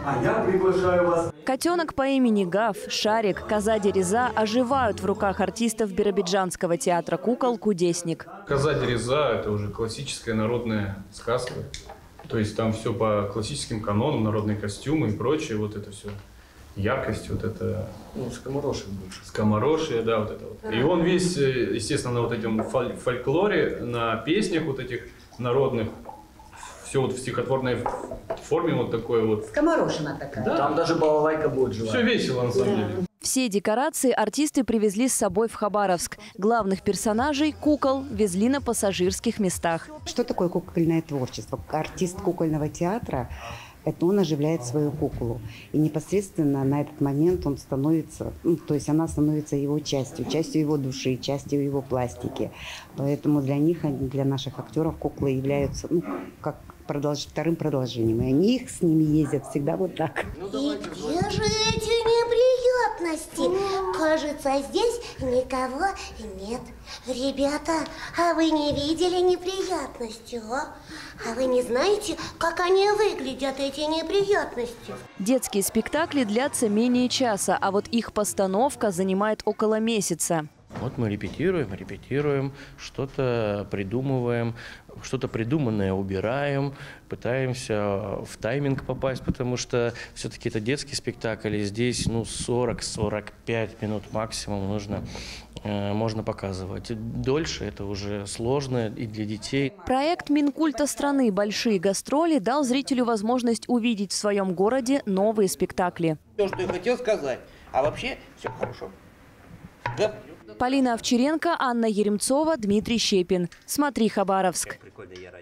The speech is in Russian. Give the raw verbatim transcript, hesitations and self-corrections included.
А я приглашаю вас. Котенок по имени Гав, Шарик, коза Дереза оживают в руках артистов Биробиджанского театра кукол «Кудесник». Коза Дереза – это уже классическая народная сказка. То есть там все по классическим канонам, народные костюмы и прочее, вот это все. Яркость, вот это… Ну, скоморошие больше. Скоморошие, да, вот это вот. И он весь, естественно, на вот этом фольклоре, на песнях вот этих народных, все вот в стихотворной форме вот такое вот. Скоморошина такая. Да. Там даже балалайка будет жива. Все весело, на самом деле. Все декорации артисты привезли с собой в Хабаровск. Главных персонажей, кукол, везли на пассажирских местах. Что такое кукольное творчество? Артист кукольного театра – это он оживляет свою куклу. И непосредственно на этот момент он становится, ну, то есть она становится его частью, частью его души, частью его пластики. Поэтому для них, для наших актеров куклы являются, ну, как продолж... вторым продолжением. И они их с ними ездят всегда вот так. И где же эти неприятности? Кажется, здесь никого нет. Ребята, а вы не видели неприятности, а? А вы не знаете, как они выглядят, эти неприятности? Детские спектакли длятся менее часа, а вот их постановка занимает около месяца. Вот мы репетируем, репетируем, что-то придумываем, что-то придуманное убираем, пытаемся в тайминг попасть, потому что все-таки это детский спектакль, и здесь ну, сорок-сорок пять минут максимум нужно, э, можно показывать. Дольше это уже сложно и для детей. Проект Минкульта страны «Большие гастроли» дал зрителю возможность увидеть в своем городе новые спектакли. То, что я хотел сказать, а вообще все хорошо. Да. Полина Овчаренко, Анна Еремцова, Дмитрий Щепин. Смотри, Хабаровск.